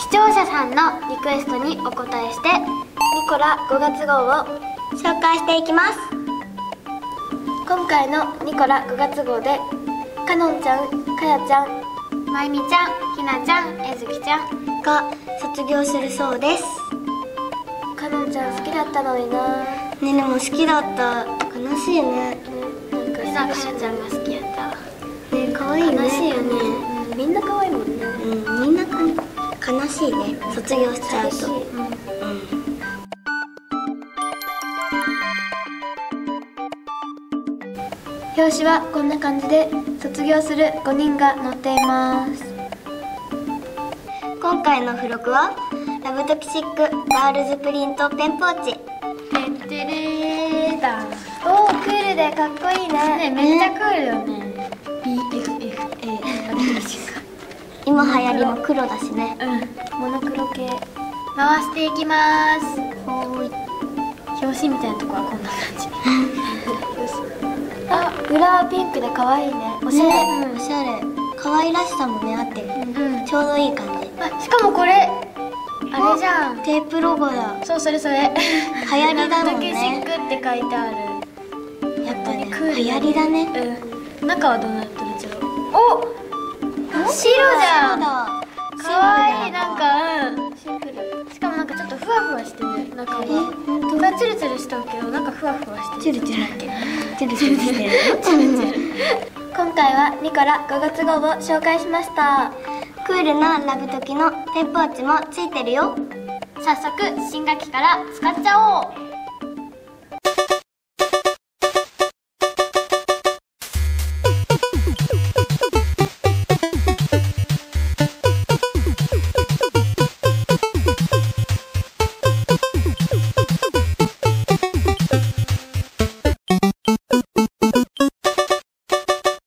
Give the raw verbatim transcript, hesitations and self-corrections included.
視聴者さんのリクエストにお答えしてニコラごがつ号を紹介していきます。今回のニコラごがつ号でかのんちゃん、かやちゃん、まゆみちゃん、ひなちゃん、えずきちゃんが卒業するそうです。かのんちゃん好きだったのにな。ね、でも好きだった。悲しいね。なんかさ、かやちゃんが好きやったわ。ね、可愛いね。悲しいよね。みんな可愛いもんね。うん、みんなか悲しいね。卒業しちゃうと。うん。表紙はこんな感じで卒業するごにんが載っています。今回の付録はラブトキシックガールズプリントペンポーチ。てってれーだ。おー、クールでかっこいいね。ね、めっちゃクールよね。ビーエフエフエー 今流行りの黒だしね。うん、モノクロ系回していきます。ほーい。表紙みたいなとこはこんな感じ。あ、裏はピンクで可愛いね。おしゃれ、ね、うん、おしゃれ。可愛らしさもねあってる、うん、ちょうどいい感じ。あ、しかもこれあれじゃん、テープロゴだ。そう、それそれ。流行りだもんね。ラブトキシックって書いてある。やっぱね、クール、流行りだね。うん。中はどうなってるんちゃう。お、白じゃん。可愛い。なんか、うん、シンプル。しかもなんかちょっとふわふわしてる。中は。え、本当だ。ツルツルしたけど、なんかふわふわしてる。ツルツルだっけ。ツルツルしてる。ツルツル。今回はニコラごがつ号を紹介しました。クールなラブトキのペンポーチもついてるよ。早速新学期から使っちゃおう。